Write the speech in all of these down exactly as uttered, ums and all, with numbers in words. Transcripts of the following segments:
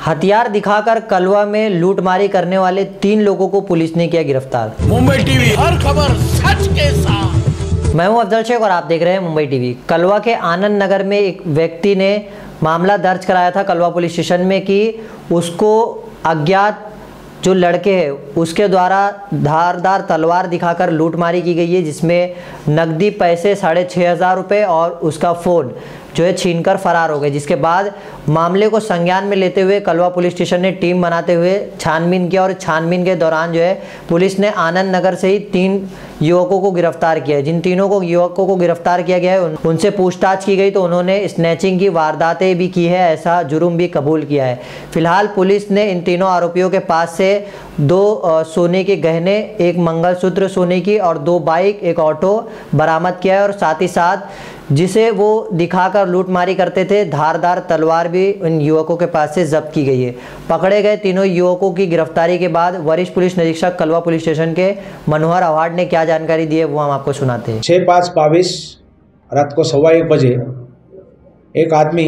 हथियार दिखाकर कलवा में लूटमारी करने वाले तीन लोगों को पुलिस ने किया गिरफ्तार। मुंबई टीवी, हर खबर सच के साथ। मैं हूं अफजल शेख और आप देख रहे हैं मुंबई टीवी। कलवा के आनंद नगर में एक व्यक्ति ने मामला दर्ज कराया था कलवा पुलिस स्टेशन में कि उसको अज्ञात जो लड़के हैं उसके द्वारा धारदार तलवार दिखाकर लूटमारी की गई है, जिसमें नकदी पैसे साढ़े छः हज़ार रुपये और उसका फ़ोन जो है छीनकर फरार हो गए। जिसके बाद मामले को संज्ञान में लेते हुए कलवा पुलिस स्टेशन ने टीम बनाते हुए छानबीन किया और छानबीन के दौरान जो है पुलिस ने आनंद नगर से ही तीन युवकों को गिरफ्तार किया है। जिन तीनों को युवकों को गिरफ्तार किया गया है उन, उनसे पूछताछ की गई तो उन्होंने स्नैचिंग की वारदातें भी की है, ऐसा जुर्म भी कबूल किया है। फिलहाल पुलिस ने इन तीनों आरोपियों के पास से दो आ, सोने के गहने, एक मंगलसूत्र सोने की और दो बाइक, एक ऑटो बरामद किया है और साथ ही साथ जिसे वो दिखाकर लूटमारी करते थे धारदार तलवार भी इन युवकों के पास से जब्त की गई है। पकड़े गए तीनों युवकों की गिरफ्तारी के बाद वरिष्ठ पुलिस निरीक्षक कलवा पुलिस स्टेशन के मनोहर अवार्ड ने क्या जानकारी दी है वो हम आपको सुनाते हैं। छः पाँच बाईस रात को सवा एक बजे एक आदमी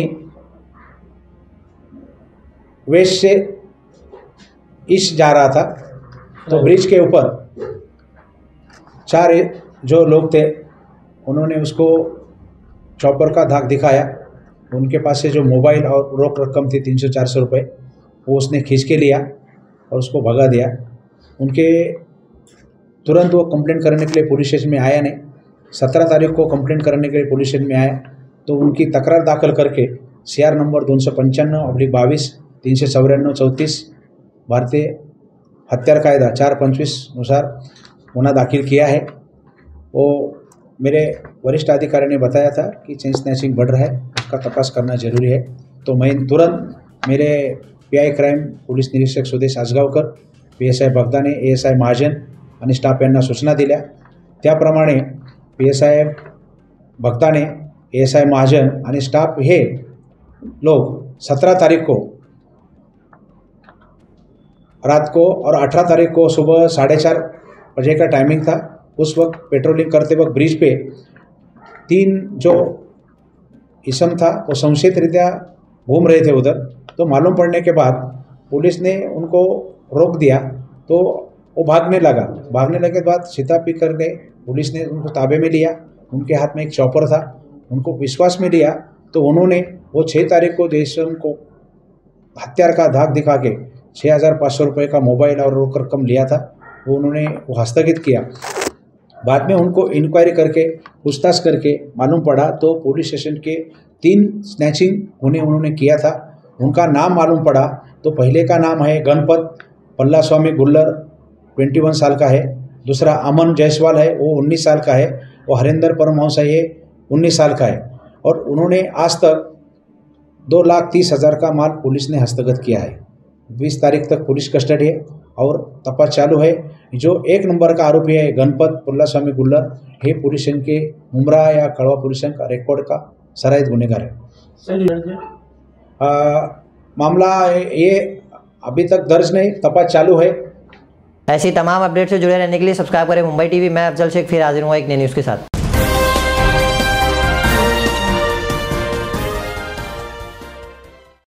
वेस्ट से ईस्ट जा रहा था तो ब्रिज के ऊपर चार जो लोग थे उन्होंने उसको चॉपर का धाक दिखाया। उनके पास से जो मोबाइल और रोक रकम थी तीन सौ चार सौ रुपये वो उसने खींच के लिया और उसको भगा दिया। उनके तुरंत वो कंप्लेंट करने के लिए पुलिस स्टेशन में आया नहीं। सत्रह तारीख को कंप्लेंट करने के लिए पुलिस स्टेशन में आया तो उनकी तकरार दाखिल करके सी आर नंबर दोन सौ पंचानवे अब्लिक बाईस तीन सौ चौरानवे चौंतीस भारतीय हत्यार कायदा चार पंचवीस अनुसार गुना दाखिल किया है। वो मेरे वरिष्ठ अधिकारी ने बताया था कि चेन स्नैचिंग बढ़ रहा है, उसका तपास करना जरूरी है। तो मैं तुरंत मेरे पी आई क्राइम पोलीस निरीक्षक Sudesh Ajgaonkar, P S I Bhagdane, A S I Mahajan आणि स्टाफ यांना सूचना दिल्या। त्याप्रमाणे P S I Bhagdane, A S I Mahajan आणि स्टाफ हे लोग सत्रह तारीख को रात को और अठारह तारीख को सुबह साढ़े चार बजे का टाइमिंग था। उस वक्त पेट्रोलिंग करते वक्त ब्रिज पे तीन जो इसम था वो संशयित रीत्या घूम रहे थे उधर। तो मालूम पड़ने के बाद पुलिस ने उनको रोक दिया तो वो भागने लगा। भागने लगे के बाद सीतापी करके पुलिस ने उनको ताबे में लिया। उनके हाथ में एक चॉपर था, उनको विश्वास में लिया तो उन्होंने वो छः तारीख को देशम को हथियार का धाक दिखा के छः हज़ार पाँच सौ रुपये का मोबाइल और रोक रकम लिया था, वो उन्होंने वो हस्तगित किया। बाद में उनको इंक्वायरी करके पूछताछ करके मालूम पड़ा तो पुलिस स्टेशन के तीन स्नैचिंग उन्हें उन्होंने किया था। उनका नाम मालूम पड़ा तो पहले का नाम है गणपत पल्ला स्वामी गुल्लर, इक्कीस साल का है। दूसरा अमन जायसवाल है, वो उन्नीस साल का है। वो हरिंदर परमहंस है, ये उन्नीस साल का है। और उन्होंने आज तक दो लाख तीस हज़ार का माल पुलिस ने हस्तगत किया है। बीस तारीख तक पुलिस कस्टडी है और तपास चालू है। जो एक नंबर का आरोपी है गणपत पुल्ला स्वामी गुल्लर, हे पुलिस स्टेशन के मुमरा या कड़वा पुलिस स्टेशन का रिकॉर्ड का सराहित गुनेगार है। आ, मामला ये अभी तक दर्ज नहीं, तपास चालू है। ऐसी तमाम अपडेट से जुड़े रहने के लिए सब्सक्राइब करें मुंबई टीवी। मैं अफजल शेख फिर हाजिर हूँ एक नई न्यूज़ के साथ।